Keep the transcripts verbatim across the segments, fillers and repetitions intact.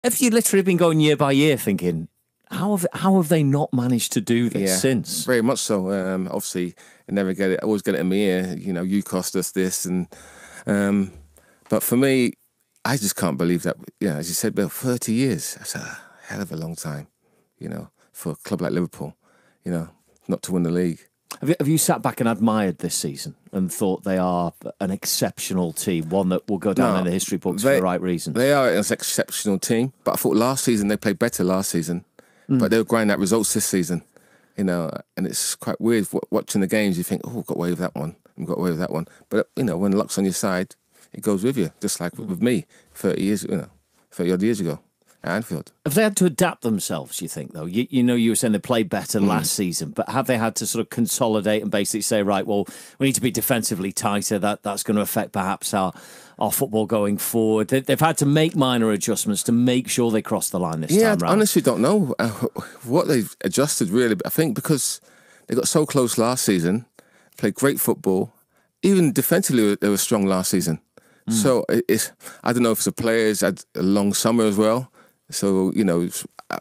Have you literally been going year by year thinking, how have how have they not managed to do this Yeah, since? very much so. Um, obviously, I never get it. I always get it in my ear. You know, you cost us this, and um, but for me, I just can't believe that. Yeah, as you said, about thirty years. That's a hell of a long time. You know, for a club like Liverpool, you know, not to win the league. Have you, have you sat back and admired this season and thought they are an exceptional team, one that will go down No, in the history books they, for the right reasons? They are an exceptional team, but I thought last season they played better last season, mm. but they were grinding out results this season, you know, and it's quite weird watching the games. You think, oh, got away with that one, and got away with that one, but you know, when luck's on your side, it goes with you, just like with me, thirty years, you know, thirty odd years ago. At Anfield. Have they had to adapt themselves, you think, though? You, you know, you were saying they played better mm. last season, but have they had to sort of consolidate and basically say, right, well, we need to be defensively tighter, that that's going to affect perhaps our, our football going forward? They, they've had to make minor adjustments to make sure they cross the line this yeah, time round. I honestly don't know uh, what they've adjusted, really. I think because they got so close last season, played great football, even defensively they were strong last season. Mm. So it's, I don't know if it's the players had a long summer as well. So, you know,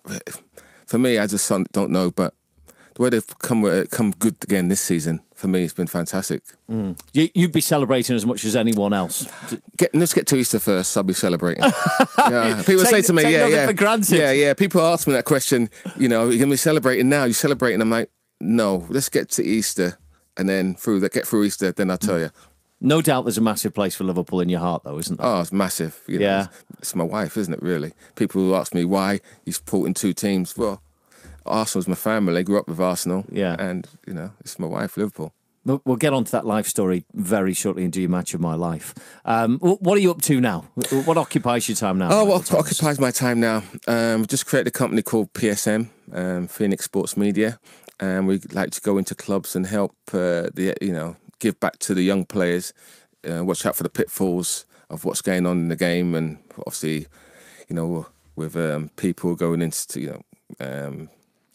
for me, I just don't know. But the way they've come come good again this season, for me, it's been fantastic. Mm. You'd be celebrating as much as anyone else. Get, let's get to Easter first. I'll be celebrating. Yeah. People take, say to me, take yeah, yeah. for granted. Yeah, yeah. People ask me that question, you know, you're going to be celebrating now? You're celebrating? I'm like, no, let's get to Easter. And then through that, get through Easter, then I'll tell mm. you. No doubt there's a massive place for Liverpool in your heart, though, isn't there? Oh, it's massive. You know, yeah. It's, it's my wife, isn't it, really? People who ask me why you supporting two teams. Well, Arsenal's my family. I grew up with Arsenal. Yeah. And, you know, it's my wife, Liverpool. We'll get on to that life story very shortly and do your match of my life. Um, what are you up to now? What occupies your time now? Oh, what Thomas? occupies my time now? Um, just created a company called P S M, um, Phoenix Sports Media. And we like to go into clubs and help, uh, the you know, give back to the young players. Uh, watch out for the pitfalls of what's going on in the game, and obviously, you know, with um, people going into, you know, um,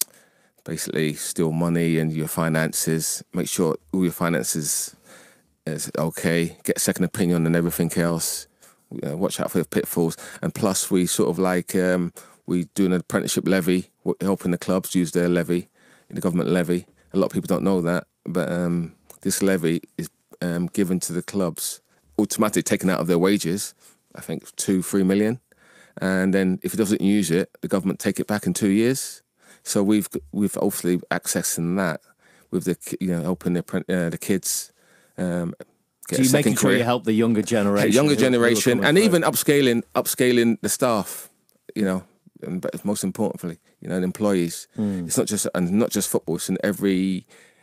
basically steal money and your finances. Make sure all your finances is okay. Get a second opinion and everything else. Uh, watch out for the pitfalls, and plus we sort of like um, we do an apprenticeship levy, helping the clubs use their levy, the government levy. A lot of people don't know that, but um, this levy is Um, given to the clubs, automatically taken out of their wages, I think two, three million. And then if it doesn't use it, the government take it back in two years. So we've we've obviously accessing that with the, you know, helping the, uh, the kids um, get so a you're making sure career. you help the younger generation. The younger who, generation, who and through. even upscaling upscaling the staff, you know, and but most importantly, you know, the employees. Mm. It's not just and not just football, it's in every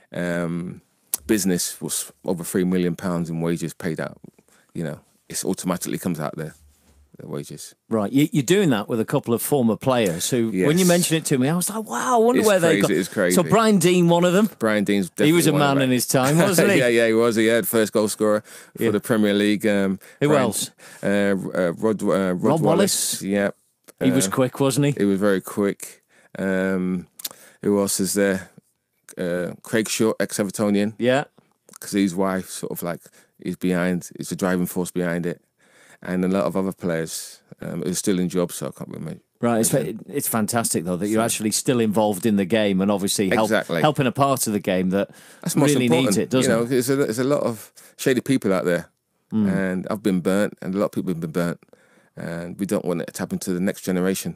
um, business was over three million pounds in wages paid out. You know, it automatically comes out there, the wages. Right, you're doing that with a couple of former players who, yes. when you mentioned it to me, I was like, wow, I wonder it's where crazy, they got. It's crazy. So Brian Dean, one of them. Brian Dean's definitely he was a one man of in his time, wasn't he? yeah, yeah, he was. He had first goal scorer for yeah. the Premier League. Um, who Brian, else? Uh, uh, Rod, uh, Rod, Rod Wallace. Wallace. Yeah, he uh, was quick, wasn't he? He was very quick. Um, who else is there? Uh, Craig Shaw, ex-Evertonian. Yeah. Because his wife sort of like is behind, is the driving force behind it, and a lot of other players um, are still in jobs, so I can't remember. Right, it's, it's fantastic though that you're actually still involved in the game and obviously help, exactly. helping a part of the game that That's most really important. needs it, doesn't you know, it? There's a, there's a lot of shady people out there, mm. and I've been burnt, and a lot of people have been burnt, and we don't want it to happen to the next generation,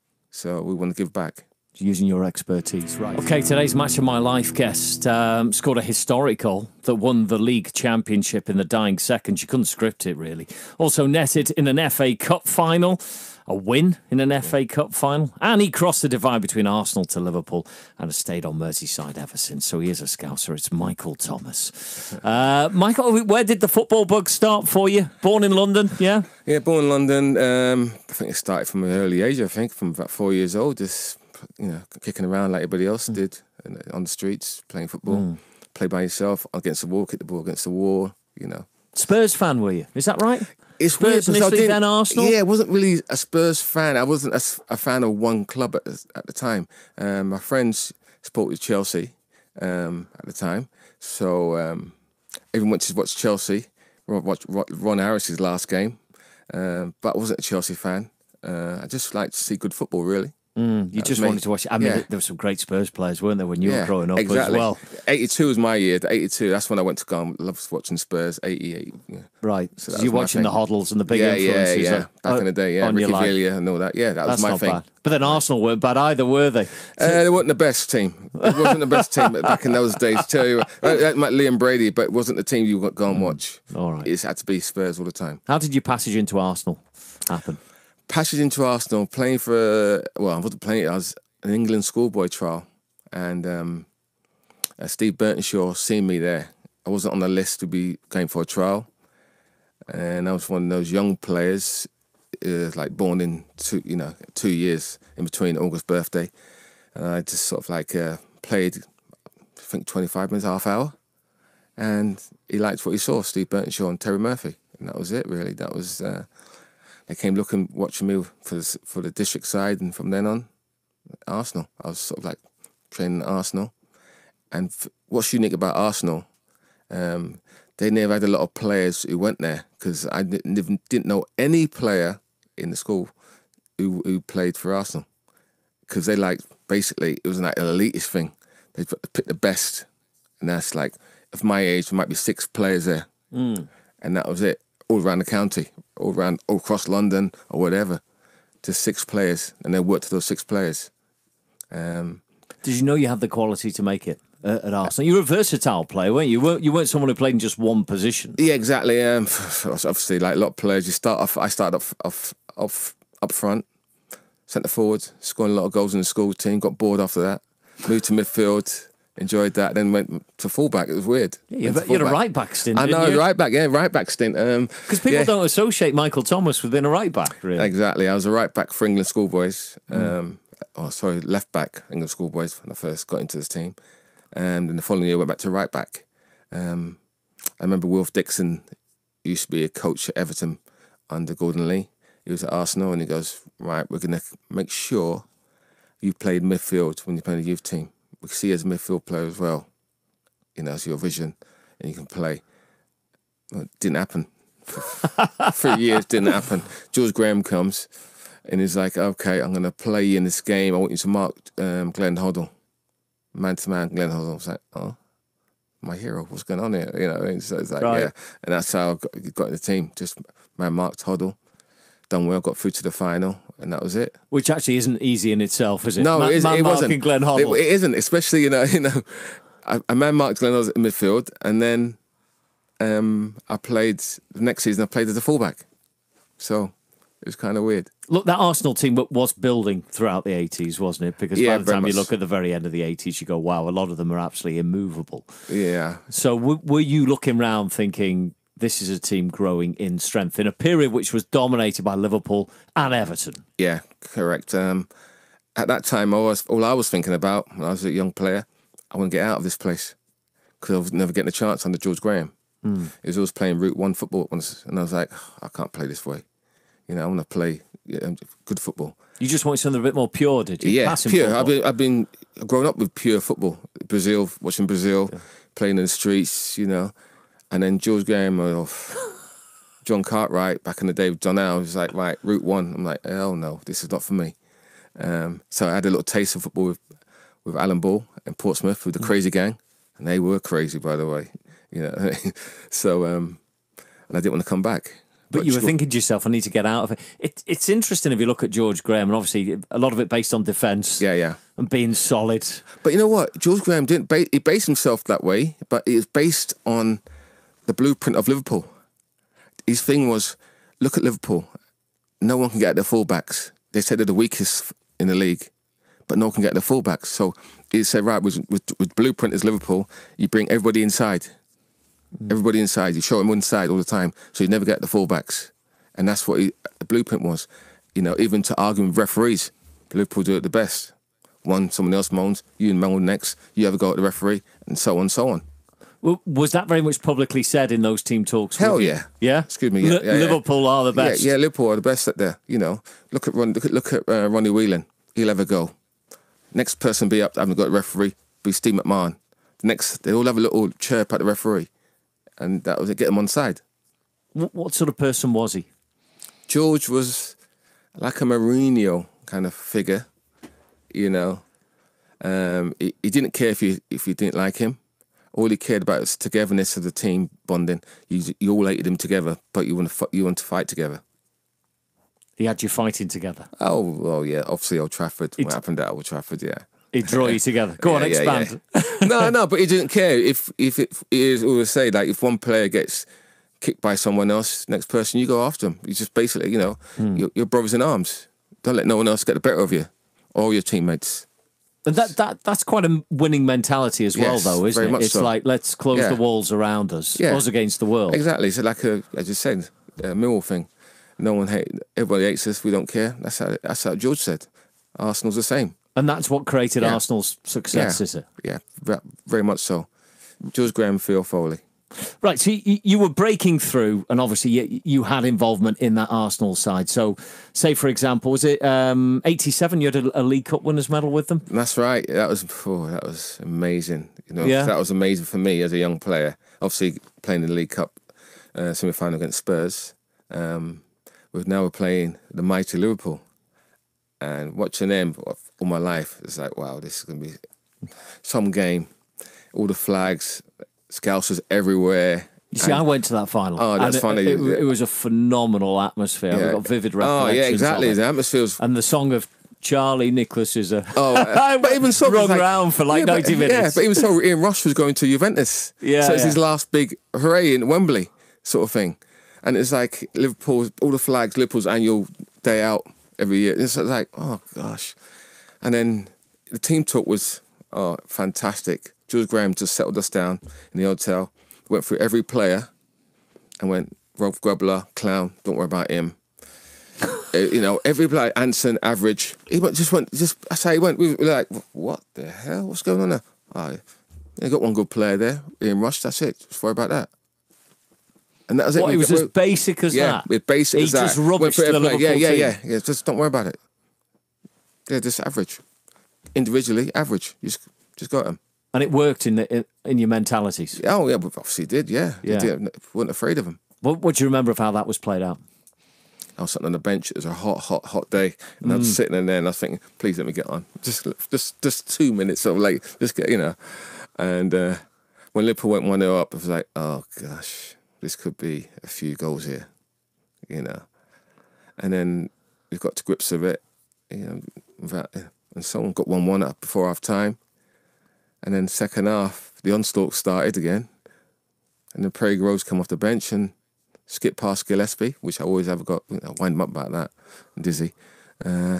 so we want to give back. Using your expertise, right. Okay, today's Match of My Life guest um, scored a historic goal that won the league championship in the dying seconds. You couldn't script it, really. Also netted in an F A Cup final, a win in an F A Cup final, and he crossed the divide between Arsenal to Liverpool and has stayed on Merseyside ever since. So he is a Scouser. It's Michael Thomas. Uh, Michael, where did the football bug start for you? Born in London, yeah? Yeah, born in London. Um, I think it started from an early age, I think, from about four years old, just, you know, kicking around like everybody else mm. did on the streets, playing football, mm. play by yourself, against the wall, kick the ball against the wall, you know. Spurs fan, were you? Is that right? It's Spurs weird, initially, then Arsenal? Yeah, I wasn't really a Spurs fan. I wasn't a, a fan of one club at, at the time. Um, my friends supported Chelsea um, at the time, so um, everyone went to watch Chelsea, watch Ron Harris's last game, um, but I wasn't a Chelsea fan. Uh, I just like to see good football, really. Mm, you just me. wanted to watch it. I mean, Yeah. there were some great Spurs players, weren't there, when you Yeah, were growing up exactly. as well? eighty-two was my year. The eighty-two, that's when I went to go and loved watching Spurs, eighty-eight. Yeah. Right. So So that you're was my watching the thing. Hoddles and the big Yeah, influences yeah, yeah. on- Back in the day, yeah. on your Ricky life. Villa and all that. Yeah, that That's was my not thing. bad. But then Arsenal weren't bad either, were they? Uh, they weren't the best team. It wasn't the best team back in those days. Tell you, like Liam Brady, but it wasn't the team you would go and watch. All right. It had to be Spurs all the time. How did your passage into Arsenal happen? Passage into Arsenal, playing for, well, I wasn't playing, I was an England schoolboy trial. And um, uh, Steve Burtonshaw seen me there. I wasn't on the list to be going for a trial. And I was one of those young players, uh, like born in two, you know, two years in between August birthday. And I just sort of like uh, played, I think, twenty-five minutes, half hour. And he liked what he saw, Steve Burtonshaw and Terry Murphy. And that was it, really. That was, uh, they came looking, watching me for the, for the district side. And from then on, Arsenal. I was sort of like training at Arsenal. And f- what's unique about Arsenal, um, they never had a lot of players who went there, because I didn't, didn't know any player in the school who, who played for Arsenal. Because they like, basically, it was like an elitist thing. They picked the best. And that's like, of my age, there might be six players there. Mm. And that was it, all around the county, all around, all across London or whatever. Just six players, and they worked to those six players. Um, Did you know you had the quality to make it uh, at Arsenal? You were a versatile player, weren't you? You weren't, you weren't someone who played in just one position. yeah, exactly. Um, obviously, like a lot of players, you start off. I started off, off, off up front, centre forward, scoring a lot of goals in the school team. Got bored after that. Moved to midfield. Enjoyed that. Then went to fullback. It was weird. Yeah, you had, you had a right back stint. I know, didn't you? right back. Yeah, right back stint. Um, Because people yeah. don't associate Michael Thomas with being a right back, really. Exactly. I was a right back for England schoolboys. Um, oh, sorry, left back England schoolboys when I first got into this team. And then the following year, I went back to right back. Um, I remember Wilf Dixon used to be a coach at Everton under Gordon Lee. He was at Arsenal, and he goes, right, we're going to make sure you played midfield when you play the youth team. We see you as a midfield player as well. You know, it's your vision, and you can play. Well, it didn't happen. For three years, didn't happen. George Graham comes, and he's like, okay, I'm going to play you in this game. I want you to mark um, Glenn Hoddle. Man-to-man, Glenn Hoddle. I was like, oh, my hero, what's going on here? You know, and so it's like, Right. yeah. And that's how I got, got in the team. Just man-marked Hoddle. Done well, got through to the final, and that was it. Which actually isn't easy in itself, is it? No, Ma- it, is, man it wasn't. marking Glenn Hoddle. It, it isn't, especially, you know, you know, I, I man-marked Glenn Hoddle in midfield, and then um, I played, the next season I played as a fullback. So it was kind of weird. Look, that Arsenal team was building throughout the eighties, wasn't it? Because Yeah, by the very time you much. look at the very end of the eighties, you go, wow, a lot of them are absolutely immovable. Yeah. So w- were you looking round thinking, this is a team growing in strength in a period which was dominated by Liverpool and Everton? Yeah, correct. Um, at that time, I was, all I was thinking about when I was a young player, I want to get out of this place, because I was never getting a chance under George Graham. Mm. He was always playing Route One football, once, and I was like, oh, I can't play this way. You know, I want to play yeah, good football. You just wanted something a bit more pure, did you? Yeah, Passing pure. football. I've been, I've been grown up with pure football. Brazil, watching Brazil, yeah. Playing in the streets, you know, and then George Graham, oh, John Cartwright back in the day with John Al was like, right, Route One. I'm like, hell no, this is not for me. Um, so I had a little taste of football with, with Alan Ball and Portsmouth with the Crazy Gang, and they were crazy, by the way. You know, so um, and I didn't want to come back. But, but you were sure. thinking to yourself, I need to get out of it. it. It's interesting if you look at George Graham, and obviously a lot of it based on defence. Yeah, yeah. And being solid. But you know what? George Graham didn't. Ba- he based himself that way, but it was based on the blueprint of Liverpool. His thing was, look at Liverpool. No one can get at their fullbacks. They said they're the weakest in the league, but no one can get at their fullbacks. So he said, right, with, with, with blueprint is Liverpool, you bring everybody inside. Mm. Everybody inside. You show them one side all the time, so you never get the fullbacks. And that's what he, the blueprint was. You know, even to argue with referees, Liverpool do it the best. One, someone else moans, you moan next, you have a go at the referee, and so on and so on. Well, was that very much publicly said in those team talks? Hell yeah. Yeah? Excuse me. Yeah, L- yeah, yeah. Liverpool are the best. Yeah, yeah, Liverpool are the best at there. You know, look at Ron, look at look at uh, Ronnie Whelan. He'll have a go. Next person be up, having got a referee, be Steve McMahon. The next, they all have a little chirp at the referee, and that was it. Get them on side. What, what sort of person was he? George was like a Mourinho kind of figure, you know. Um, he, he didn't care if you if you didn't like him. All he cared about was togetherness of the team bonding. You, you all hated him together, but you want to you want to fight together. He had you fighting together. Oh, well, yeah. Obviously, Old Trafford. He'd, what happened at Old Trafford? Yeah, he'd draw you together. Go yeah, on, expand. Yeah, yeah. no, no, but he didn't care if if it is always say like if one player gets kicked by someone else, next person you go after him. You just basically, you know, mm. you're, you're brothers in arms. Don't let no one else get the better of you or your teammates. And that that that's quite a winning mentality as well, yes, though, isn't very it? much It's so. like let's close yeah. the walls around us, yeah. us against the world. Exactly. It's like a, as you said, a Millwall thing. No one hate. Everybody hates us. We don't care. That's how. That's how George said. Arsenal's the same. And that's what created yeah. Arsenal's success, yeah. is it? Yeah, very much so. George Graham, Phil Foley. Right, so you, you were breaking through, and obviously you, you had involvement in that Arsenal side. So, say for example, was it um, eighty-seven? You had a, a League Cup winners medal with them. That's right. That was oh, that was amazing. You know, yeah. that was amazing for me as a young player. Obviously, playing in the League Cup uh, semi-final against Spurs. Um, we're now we're playing the mighty Liverpool, and watching them all my life, it's like wow, this is gonna be some game. All the flags. Scousers everywhere. You see, I went to that final. Oh, that's and funny. It, it, it was a phenomenal atmosphere. Yeah. I've got vivid Oh, recollections. yeah, exactly. Of it. The atmosphere's... And the song of Charlie Nicholas is a... Oh, uh, but even so... run like, around for like yeah, ninety but, minutes. Yeah, but even so, Ian Rush was going to Juventus. Yeah, So it's yeah. his last big hooray in Wembley sort of thing. And it's like Liverpool's... All the flags, Liverpool's annual day out every year. It's like, oh, gosh. And then the team talk was, oh, fantastic. George Graham just settled us down in the hotel. Went through every player and went, Rolf Grubbler, clown, don't worry about him. uh, you know, every player, Anson, average. He went, just went, just, that's how he went. We were like, what the hell? What's going on there? Oh, they got one good player there, Ian Rush, that's it. Just worry about that. And that was it. What, we it was got, as basic as yeah, that? Yeah, basic he as that. He just rubbished the Liverpool Yeah, yeah, team. yeah, yeah. Just don't worry about it. Yeah, just average. Individually, average. You just, just got them. And it worked in the, in, in your mentalities. Oh yeah, we obviously did. Yeah, yeah. Did. We weren't afraid of him. What, what do you remember of how that was played out? I was sitting on the bench. It was a hot, hot, hot day, and mm. I was sitting in there, and I was thinking, "Please let me get on. Just, just, just two minutes of like, just get, you know." And uh, when Liverpool went one nil up, I was like, "Oh gosh, this could be a few goals here," you know. And then we got to grips with it, you know, without, and someone got one one up before half time. And then second half, the onslaught started again. And then Craig Rose come off the bench and skipped past Gillespie, which I always have got, you know, wind him up about that, I'm dizzy. Uh,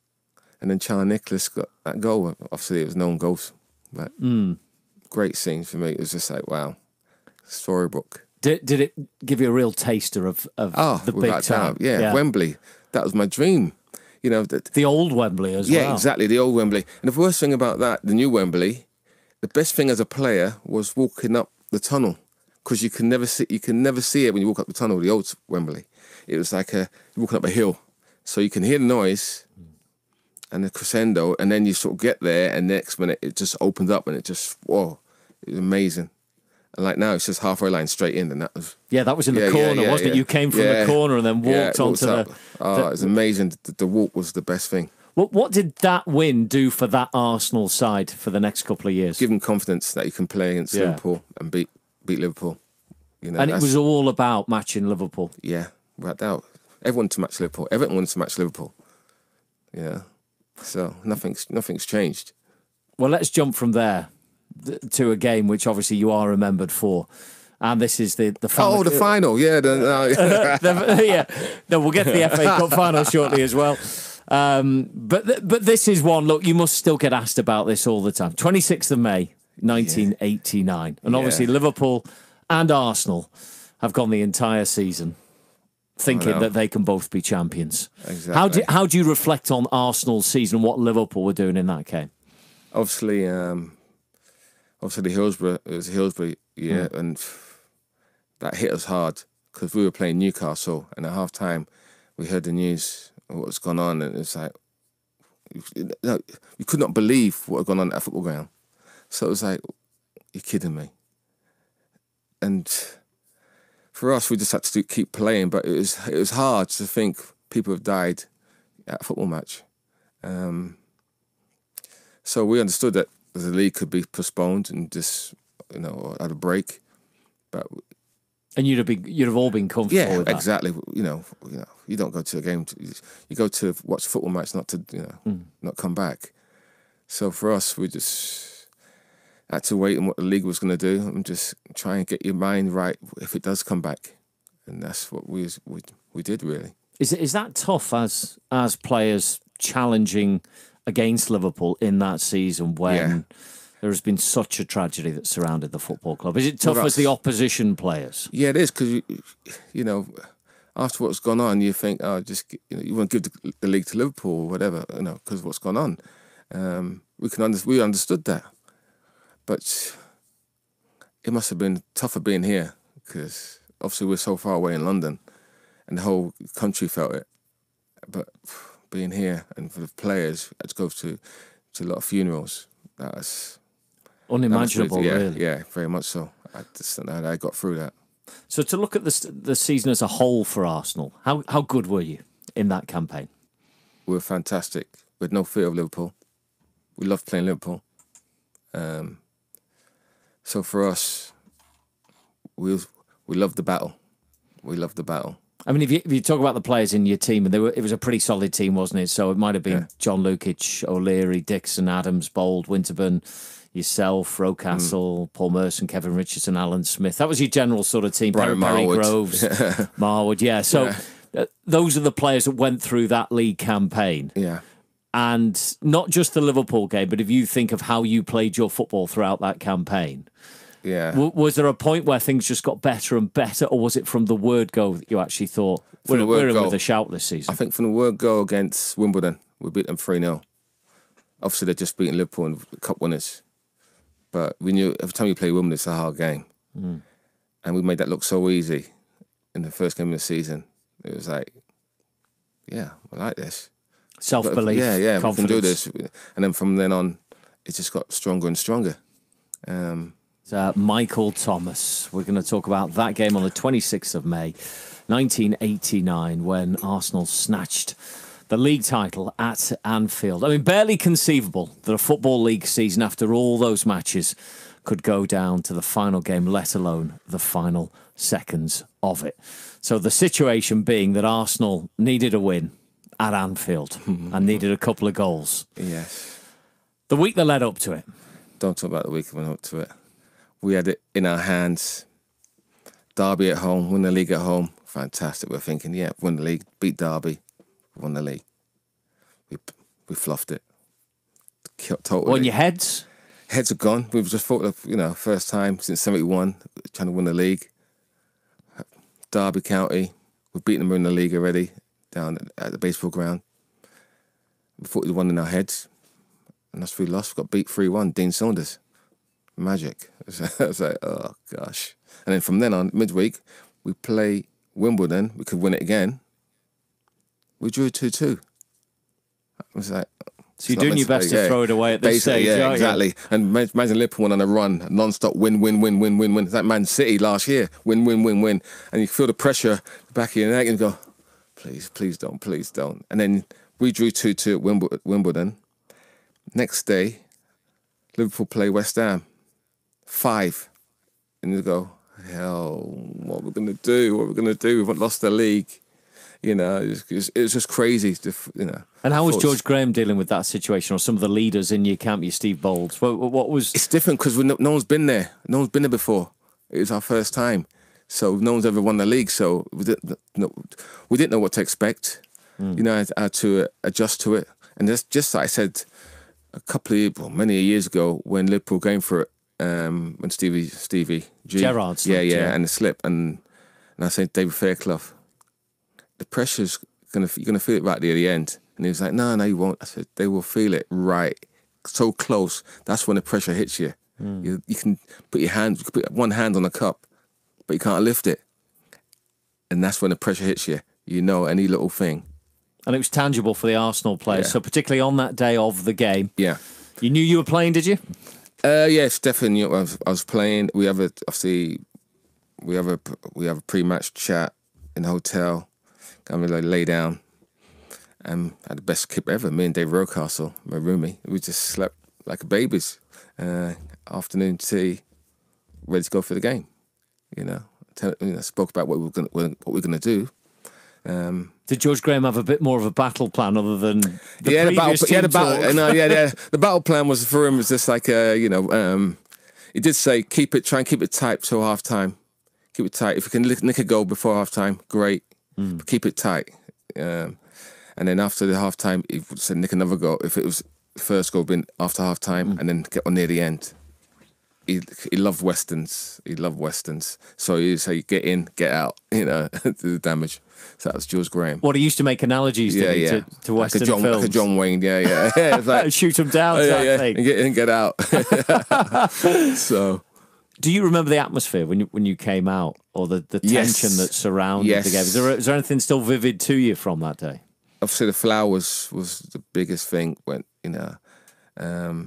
and then Charlie Nicholas got that goal. Obviously, it was known goals. But mm. great scene for me. It was just like, wow, storybook. Did, did it give you a real taster of, of oh, the big time? Yeah, yeah, Wembley. That was my dream. You know, the, the old Wembley as yeah, well. Yeah, exactly, the old Wembley. And the worst thing about that, the new Wembley, the best thing as a player was walking up the tunnel because you can never see you can never see it when you walk up the tunnel. The old Wembley, it was like a walking up a hill, so you can hear the noise and the crescendo, and then you sort of get there, and next minute it just opens up and it just whoa, it was amazing. And like now it's just halfway line straight in, and that was yeah, that was in the yeah, corner, yeah, yeah, wasn't yeah. it? You came from yeah. the corner and then walked yeah, onto up. the. Oh, the, it was amazing. The, the walk was the best thing. What what did that win do for that Arsenal side for the next couple of years? Give them confidence that you can play against yeah. Liverpool and beat beat Liverpool. You know, and it was all about matching Liverpool. Yeah, without doubt. Everyone to match Liverpool. Everyone wants to match Liverpool. Yeah. So nothing's nothing's changed. Well, let's jump from there to a game which obviously you are remembered for. And this is the the final. Oh, the final, yeah, the, uh, the, yeah. No, we'll get to the F A Cup final shortly as well. Um, but th- but this is one. Look, you must still get asked about this all the time. twenty-sixth of May, nineteen eighty-nine, and obviously yeah. Liverpool and Arsenal have gone the entire season thinking that they can both be champions. Exactly. How do how do you reflect on Arsenal's season and what Liverpool were doing in that game? Obviously, um, obviously Hillsborough. It was Hillsborough, yeah, mm. and that hit us hard because we were playing Newcastle, and at half time we heard the news of what's gone on, and it's like you, know, you could not believe what had gone on at a football ground. So it was like, you're kidding me. And for us, we just had to keep playing, but it was it was hard to think people have died at a football match. Um, so we understood that the league could be postponed and just, you know, at a break. But and you'd have been, you'd have all been comfortable yeah, with that. exactly. You know, you know, you don't go to a game. To, you go to watch a football match, not to, you know, mm. not come back. So for us, we just had to wait on what the league was going to do and just try and get your mind right if it does come back. And that's what we we we did really. Is it is that tough as as players challenging against Liverpool in that season when yeah. there has been such a tragedy that surrounded the football club? Is it tough well, as the opposition players? Yeah, it is, because you, you know, after what's gone on, you think, oh, just you know, you want to give the, the league to Liverpool or whatever, you know, because of what's gone on. Um, we can under, we understood that, but it must have been tougher being here because obviously we're so far away in London, and the whole country felt it. But being here and for the players, I had to go to to a lot of funerals. That was unimaginable, that was really, yeah, really. Yeah, very much so. I just I got through that. So to look at the the season as a whole for Arsenal, how how good were you in that campaign? We were fantastic. We had no fear of Liverpool. We loved playing Liverpool. Um, so for us, we we loved the battle. We loved the battle. I mean, if you, if you talk about the players in your team, and they were, it was a pretty solid team, wasn't it? So it might have been yeah. John Lukic, O'Leary, Dixon, Adams, Bold, Winterburn, yourself, Rocastle, mm. Paul Merson, Kevin Richardson, Alan Smith. That was your general sort of team. Brian Perry Marwood. Groves, Marwood, yeah. So yeah. Uh, those are the players that went through that league campaign. Yeah. And not just the Liverpool game, but if you think of how you played your football throughout that campaign, yeah, w was there a point where things just got better and better, or was it from the word go that you actually thought, from we're, we're in go, with a shout this season? I think from the word go against Wimbledon, we beat them three nil. Obviously, they're just beating Liverpool and cup winners. But we knew every time you play Wimbledon, it's a hard game. Mm. And we made that look so easy in the first game of the season. It was like, yeah, I like this. Self-belief, yeah, yeah, confidence. We can do this. And then from then on, it just got stronger and stronger. Um, uh, Michael Thomas. We're going to talk about that game on the twenty-sixth of May, nineteen eighty-nine, when Arsenal snatched the league title at Anfield. I mean, barely conceivable that a Football League season after all those matches could go down to the final game, let alone the final seconds of it. So the situation being that Arsenal needed a win at Anfield and needed a couple of goals. Yes. The week that led up to it. Don't talk about the week that went up to it. We had it in our hands. Derby at home, win the league at home. Fantastic. We're thinking, yeah, win the league, beat Derby, won the league. We we fluffed it. Totally. On your heads? Heads are gone. We've just thought of, you know, first time since seventy-one, trying to win the league. Derby County, we've beaten them in the league already, down at the baseball ground. We thought we won in our heads, and that's we lost. We got beat three one, Dean Saunders. Magic. I was like, oh, gosh. And then from then on, midweek, we play Wimbledon. We could win it again. We drew two two. I was like... So you're doing your best to, to throw it away at this Basically, stage, yeah, aren't exactly. you? And imagine Liverpool on a run, non-stop win, win, win, win, win, win. It's like Man City last year, win, win, win, win. And you feel the pressure back of your neck and go, please, please don't, please don't. And then we drew two two at Wimbledon. Next day, Liverpool play West Ham. Five. And you go, hell, what are we going to do? What are we going to do? We've lost the league. You know, it was, it was just crazy. To, you know. And how was George Graham dealing with that situation, or some of the leaders in your camp, your Steve Bolds? What, what was? It's different because no, no one's been there. No one's been there before. It was our first time, so no one's ever won the league. So we didn't, no, we didn't know what to expect. Mm. You know, I had to adjust to it. And just, just like I said a couple of well, many years ago when Liverpool going for it, um, when Stevie Stevie G, Gerrard slipped, yeah, yeah, yeah, and the slip, and and I said David Fairclough, the pressure's gonna you're gonna feel it right near the end. And he was like, no, no, you won't. I said, they will feel it right, so close. That's when the pressure hits you. Mm. You, you can put your hand, you can put one hand on the cup, but you can't lift it. And that's when the pressure hits you. You know, any little thing. And it was tangible for the Arsenal players. Yeah. So particularly on that day of the game. Yeah. You knew you were playing, did you? Uh, yes, definitely knew I was, I was playing. We have a, obviously, we have a, we have a pre-match chat in the hotel. Come and like lay down. and had the best kip ever. Me and Dave Rocastle, my roomie, we just slept like babies. Uh, afternoon tea, ready to go for the game. You know, Tell, you know spoke about what we were gonna, what we we're going to do. Um, Did George Graham have a bit more of a battle plan other than the yeah, previous the battle, team yeah, the battle, talk? no, yeah, yeah. The battle plan was for him was just like uh, you know, um, he did say keep it, try and keep it tight till half time. Keep it tight. If you can nick a goal before half time, great. Mm. But keep it tight. Um, and then after the half time, he said nick another goal. If it was the first goal, been after half time, mm. and then get on near the end. He he loved westerns. He loved westerns. So he'd say get in, get out. You know, do the damage. So that was George Graham. What, he used to make analogies, yeah, did he, yeah. to, to Western like a John, films? Like a John Wayne, yeah, yeah. yeah it's like, shoot him down, oh, yeah, yeah. thing. And get in, get out. So, do you remember the atmosphere when you when you came out, or the, the tension yes. that surrounded yes. the game? Is there, is there anything still vivid to you from that day? Obviously, the flowers was the biggest thing. When you know, um,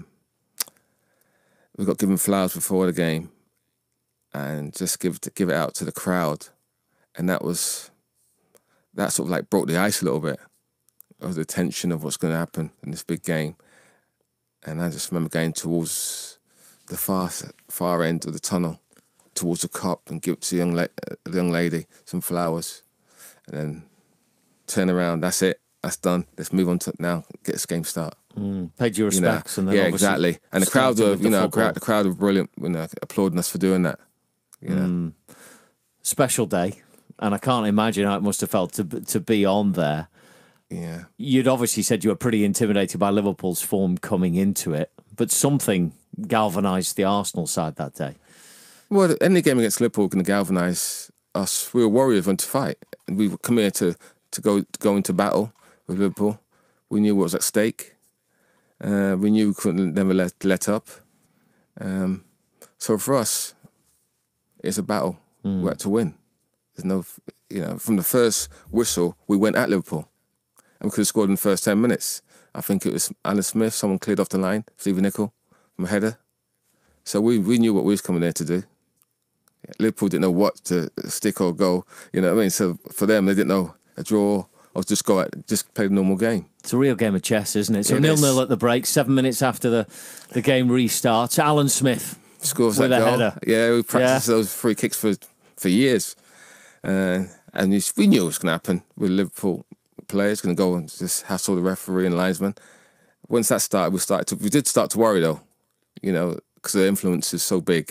we got given flowers before the game, and just give it, give it out to the crowd, and that was that sort of like broke the ice a little bit of the tension of what's going to happen in this big game. And I just remember going towards the far far end of the tunnel, towards the cop, and give it to the young, la the young lady some flowers, and then turn around. That's it. That's done. Let's move on to now. Get this game start. Mm, paid your respects, you know? and then yeah, exactly. And the crowd were, you know, crowd, the crowd were brilliant. You know, applauding us for doing that. You know, mm. Special day, and I can't imagine how it must have felt to to be on there. Yeah, you'd obviously said you were pretty intimidated by Liverpool's form coming into it, but something galvanised the Arsenal side that day. Well, any game against Liverpool can galvanise us. We were warriors and to fight. And we come here to to go to go into battle with Liverpool. We knew what was at stake. Uh, we knew we couldn't never let let up. Um, so for us, it's a battle. Mm. We had to win. There's no, you know, from the first whistle, we went at Liverpool. And we could have scored in the first ten minutes. I think it was Alan Smith, someone cleared off the line, Stephen Nicol, from a header. So we, we knew what we was coming there to do. Liverpool didn't know what to stick or go, you know what I mean? So for them, they didn't know a draw or just go out, just play the normal game. It's a real game of chess, isn't it? So it nil-nil at the break, seven minutes after the, the game restarts. Alan Smith scores with that a goal. header. Yeah, we practiced yeah. those free kicks for, for years. Uh, and we knew it was going to happen with Liverpool players going to go and just hassle the referee and linesman. Once that started, we started to, we did start to worry though, you know, because the influence is so big.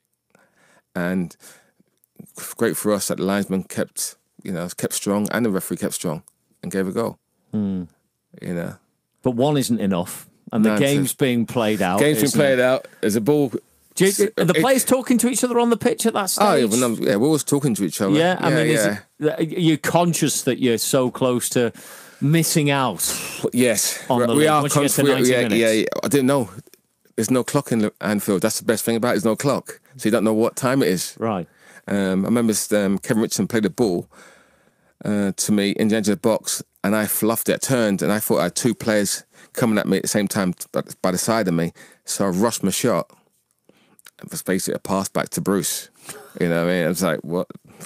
And great for us that the linesman kept, you know, kept strong and the referee kept strong and gave a goal. Mm. You know, but one isn't enough, and the no, game's being played out. Game's being played it? out. There's a ball. Do you, are the players it, talking to each other on the pitch at that stage? Oh, yeah, well, yeah we're always talking to each other. Yeah, I yeah, mean, yeah. Is it, you're conscious that you're so close to missing out. Yes, on the we league. are. Once you get to ninety yeah, minutes. yeah, yeah. I didn't know. There's no clock in Anfield. That's the best thing about it. There's no clock, so you don't know what time it is. Right. Um, I remember um, Kevin Richardson played the ball uh, to me in the edge of the box, and I fluffed it, turned, and I thought I had two players coming at me at the same time by the side of me. So I rushed my shot. It was basically a pass back to Bruce. You know what I mean? I was like, what?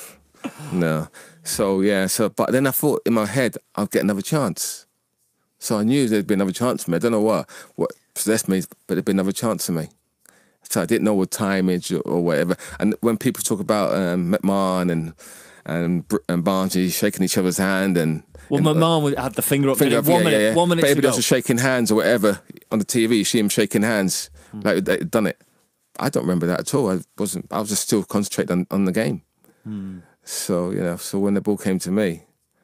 No. So, yeah. So, but then I thought in my head, I'll get another chance. So I knew there'd be another chance for me. I don't know what, what possessed me, but there'd be another chance for me. So I didn't know what timage or, or whatever. And when people talk about um, McMahon and and and Barnsley shaking each other's hand and... Well, and, McMahon had the finger up. Finger up one, yeah, minute, yeah, yeah. one minute But to everybody go. else was shaking hands or whatever on the T V. You see him shaking hands mm. like they'd done it. I don't remember that at all. I wasn't. I was just still concentrating on, on the game. Mm. So you know. So when the ball came to me,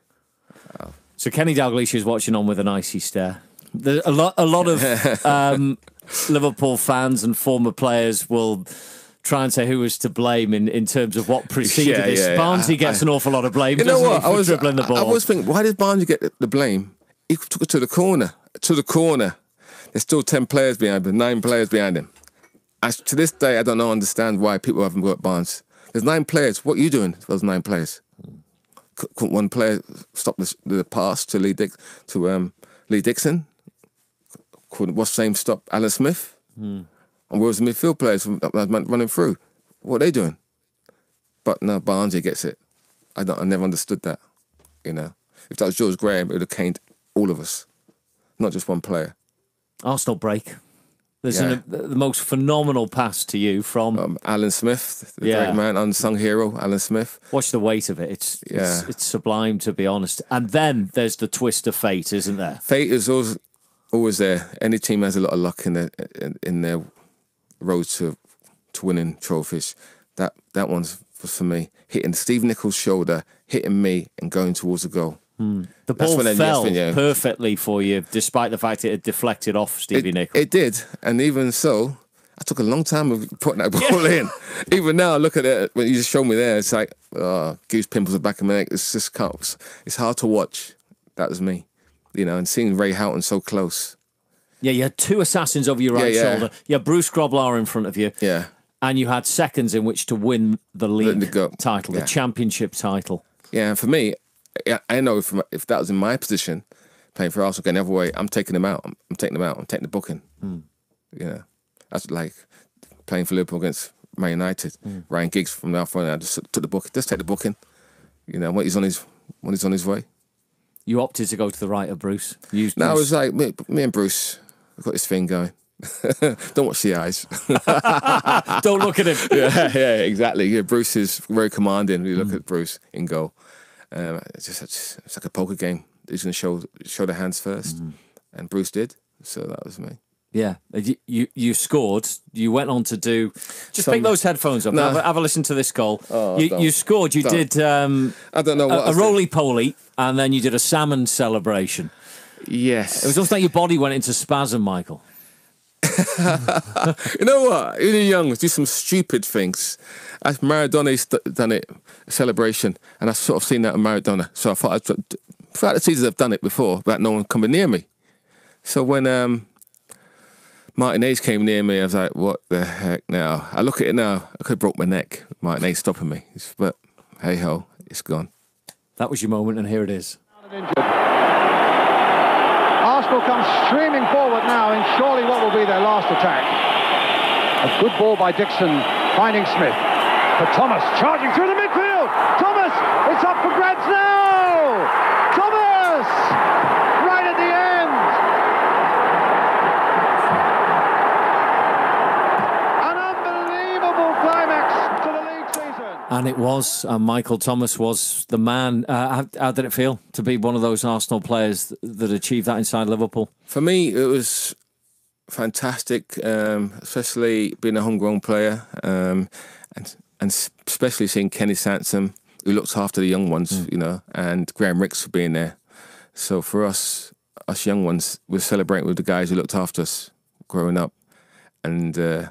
uh, so Kenny Dalglish is watching on with an icy stare. There's a lot, a lot of um, Liverpool fans and former players will try and say who was to blame in, in terms of what preceded yeah, this. yeah, Barnsley I, gets I, an awful lot of blame. You know doesn't what? he, I was dribbling the ball. I, I was thinking, why did Barnsley get the blame? He took it to the corner. To the corner. There's still ten players behind him, nine players behind him. I, to this day, I don't know, understand why people haven't got Barnes. There's nine players. What are you doing for those nine players? Couldn't one player stop the, the pass to Lee Dick, to um, Lee Dixon? Couldn't what's the same stop Alan Smith? Mm. And where was the midfield players running through? What are they doing? But no, Barnsley gets it. I don't. I never understood that. You know, if that was George Graham, it would have came all of us, not just one player. Arsenal break. There's Yeah. an, the most phenomenal pass to you from Um, Alan Smith, the Yeah. great man, unsung hero, Alan Smith. Watch the weight of it. It's, Yeah. it's it's sublime, to be honest. And then there's the twist of fate, isn't there? Fate is always always there. Any team has a lot of luck in their in, in their road to to winning trophies. That that one's was for me. Hitting Steve Nichols' shoulder, hitting me, and going towards the goal. Hmm. The That's ball when I- fell that's when, yeah. perfectly for you, despite the fact it had deflected off Stevie It, Nichols. it did, and even so, I took a long time of putting that ball in. Even now, I look at it when you just showed me there. It's like oh, goose pimples at the back of my neck. It's just can't, it's hard to watch. That was me, you know. And seeing Ray Houghton so close. Yeah, you had two assassins over your right Yeah, yeah. shoulder. You had Bruce Grobbelaar in front of you. Yeah, And you had seconds in which to win the league the go- title, yeah. the championship title. yeah. And for me, I, I know if if that was in my position, playing for Arsenal going the other way, I'm taking them out. I'm, I'm taking them out. I'm taking the booking. Mm. You know, that's like playing for Liverpool against Man United. Mm. Ryan Giggs from the off front. I just took the book. Just take the booking. You know, when he's on his when he's on his way. You opted to go to the right of Bruce. You, No, you- it was like me, me and Bruce. We've got this thing going. Don't watch the eyes. Don't look at him. yeah, yeah, exactly. Yeah, Bruce is very commanding. You look Mm. at Bruce in goal. Um, it's just it's, it's like a poker game. He's going to show show the hands first, Mm. and Bruce did. So that was me. Yeah, you, you you scored. You went on to do. Just Some- pick those headphones up. No. Have, a, have a listen to this goal. Oh, you, don't. you scored. You Don't. did um, I don't know what a, I a said. roly poly, and then you did a salmon celebration. Yes. It was almost like your body went into spasm, Michael. You know what? When you're young, do some stupid things. As Maradona's st- done it, a celebration, and I've sort of seen that in Maradona. So I thought, I'd, throughout the seasons I've done it before, but no one coming near me. So when um, Martinez came near me, I was like, what the heck now? I look at it now, I could have broke my neck. Martinez stopping me. But hey ho, it's gone. That was your moment, and here it is. Arsenal come streaming forward now in surely what will be their last attack. A good ball by Dixon, finding Smith. For Thomas, charging through the midfield. Thomas, it's up for grabs now. Thomas, right at the end. An unbelievable climax to the league season. And it was, and Michael Thomas was the man. Uh, how, how did it feel to be one of those Arsenal players that achieved that inside Liverpool? For me, it was fantastic, um, especially being a homegrown player, um, and and especially seeing Kenny Sansom, who looks after the young ones, mm. you know, and Graham Ricks for being there. So for us, us young ones, we're celebrating with the guys who looked after us growing up, and uh,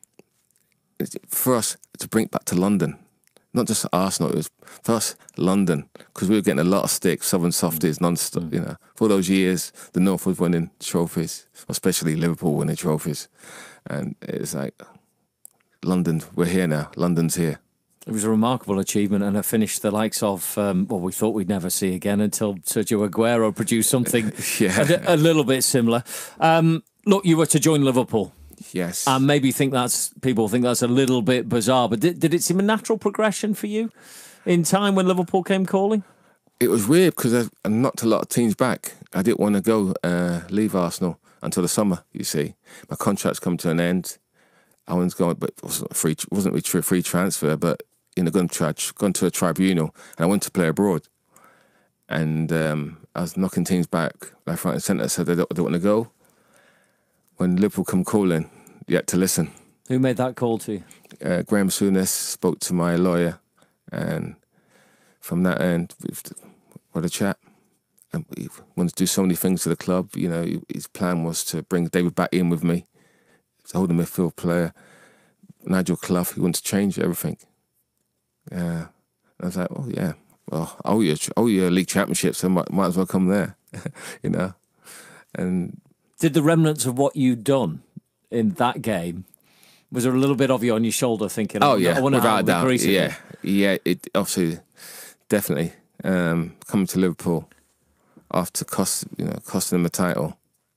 for us to bring it back to London. Not just Arsenal, it was for us London, because we were getting a lot of stick, Southern softies, non-stop, mm. you know. For those years, the North was winning trophies, especially Liverpool winning trophies. And it's like, London, we're here now, London's here. It was a remarkable achievement, and a finish the likes of, um, well, we thought we'd never see again until Sergio Aguero produced something yeah. a, a little bit similar. Um, look, you were to join Liverpool. Yes. And maybe think that's people think that's a little bit bizarre, but did, did it seem a natural progression for you in time when Liverpool came calling? It was weird because I knocked a lot of teams back. I didn't want to go uh, leave Arsenal until the summer. You see, my contract's come to an end. I was going, but it wasn't a free, wasn't really a free transfer, but you know, going to try, gone to a tribunal, and I went to play abroad, and um, I was knocking teams back left, right, and centre. Said they don't, they don't want to go. When Liverpool come calling, you had to listen. Who made that call to you? Uh, Graham Souness spoke to my lawyer, and from that end, we've had a chat. And we wanted to do so many things to the club. You know, his plan was to bring David back in with me, to hold a midfield player. Nigel Clough, he wanted to change everything. Yeah, I was like, oh yeah, well, I owe you, I owe you a league championship, so I might, might as well come there, you know. And did the remnants of what you'd done in that game, was there a little bit of you on your shoulder thinking, oh, oh yeah, I want to without a doubt, Greece yeah, again? yeah, it obviously, definitely, um, coming to Liverpool after cost, you know, costing them a title.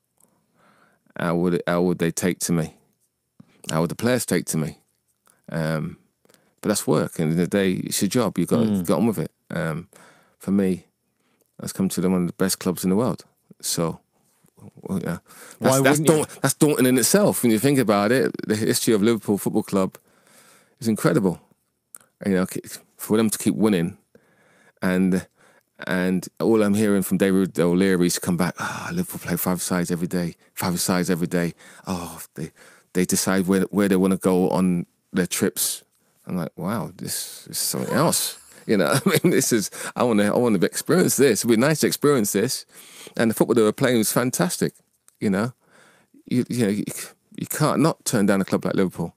How would it, how would they take to me? How would the players take to me? Um, but that's work. At the end of the day, it's your job. You've got mm. to get on with it. Um, for me, that's come to one of the best clubs in the world. So, well, yeah, Why that's, that's, wouldn't you? daunt, that's daunting in itself when you think about it. The history of Liverpool Football Club is incredible. And, you know, for them to keep winning, and and all I'm hearing from David O'Leary is to come back. Ah, oh, Liverpool play five sides every day, five sides every day. Oh, they they decide where where they want to go on their trips. I'm like, wow, this is something else. You know, I mean, this is, I want to I want to experience this. It'd be nice to experience this. And the football they were playing was fantastic. You know, you you know you, you can't not turn down a club like Liverpool.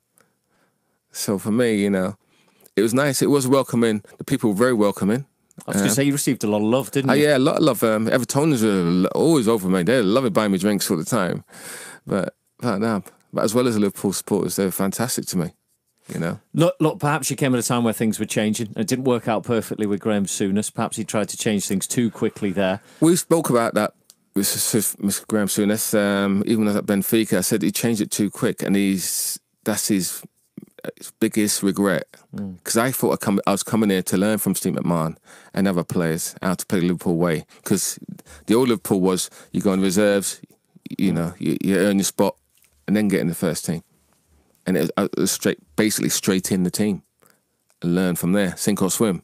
So for me, you know, it was nice. It was welcoming. The people were very welcoming. I was going to say, you received a lot of love, didn't Uh, you? yeah, a lot of love. Um, Evertonians were always over me. They loved buying me drinks all the time. But but, no, but as well as the Liverpool supporters, they were fantastic to me. You know, Look, look, perhaps you came at a time where things were changing. It didn't work out perfectly with Graham Souness. Perhaps he tried to change things too quickly there. we spoke about that with Mister Graham Souness. Um, even at Benfica, I said he changed it too quick, and he's that's his, his biggest regret. Because mm. I thought I, come, I was coming here to learn from Steve McMahon and other players how to play the Liverpool way. Because the old Liverpool was you go in reserves, you know, you, you earn your spot, and then get in the first team. And it was, it was straight, basically straight in the team, and learn from there, sink or swim.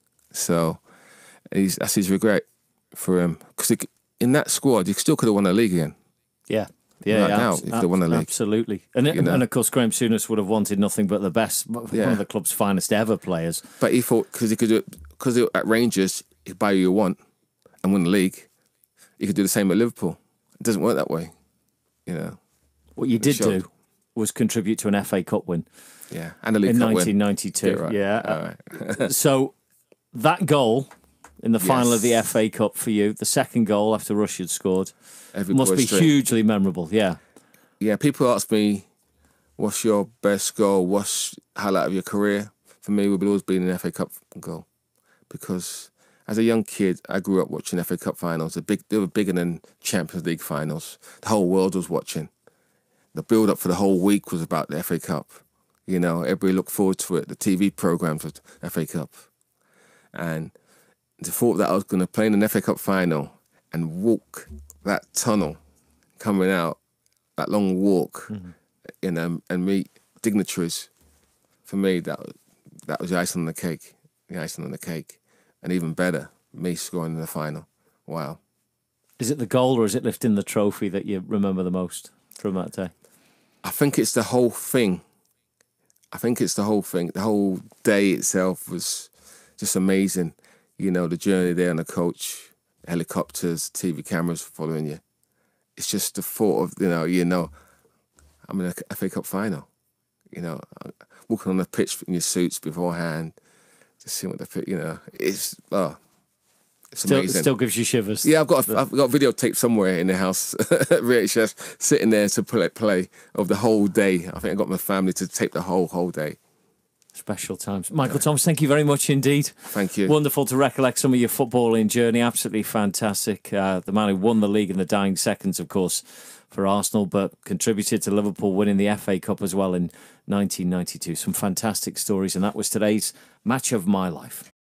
So he's, that's his regret for him. Because in that squad, you still could have won the league again. Yeah, yeah, Without yeah doubt, if they won the league. Absolutely. And, You know? and of course, Graham Souness would have wanted nothing but the best, one Yeah. of the club's finest ever players. But he thought because he could do it, because at Rangers, he'd buy you you want and win the league. He could do the same at Liverpool. It doesn't work that way, you know. What you did showed. do was contribute to an F A Cup win Yeah, and the league in cup win. nineteen ninety-two. Right. Yeah. All right. So that goal in the final Yes. of the F A Cup for you, the second goal after Rush had scored, Every must boy's be dream. hugely memorable. Yeah. Yeah, people ask me, what's your best goal? What's highlight of your career? For me, it would always be an F A Cup goal. Because as a young kid, I grew up watching F A Cup finals. They're big, they were bigger than Champions League finals. The whole world was watching. The build-up for the whole week was about the F A Cup. You know, everybody looked forward to it. The T V programmes of the F A Cup. And the thought that I was going to play in an F A Cup final and walk that tunnel coming out, that long walk, mm-hmm. you know, and meet dignitaries, for me, that that was the icing on the cake. The icing on the cake. And even better, me scoring in the final. Wow. Is it the goal or is it lifting the trophy that you remember the most from that day? I think it's the whole thing. I think it's the whole thing. The whole day itself was just amazing. You know, the journey there on the coach, helicopters, T V cameras following you. It's just the thought of, you know, you know, I'm in a F A Cup final. You know, walking on the pitch in your suits beforehand, just seeing what the pitch, you know, it's, oh, it's still, amazing. Still gives you shivers. Yeah, I've got a, I've got videotape somewhere in the house, V H S, sitting there to play, play of the whole day. I think I got my family to tape the whole, whole day. Special times. Michael Thomas, thank you very much indeed. Thank you. Wonderful to recollect some of your footballing journey. Absolutely fantastic. Uh, the man who won the league in the dying seconds, of course, for Arsenal, but contributed to Liverpool winning the F A Cup as well in nineteen ninety-two. Some fantastic stories, and that was today's Match of My Life.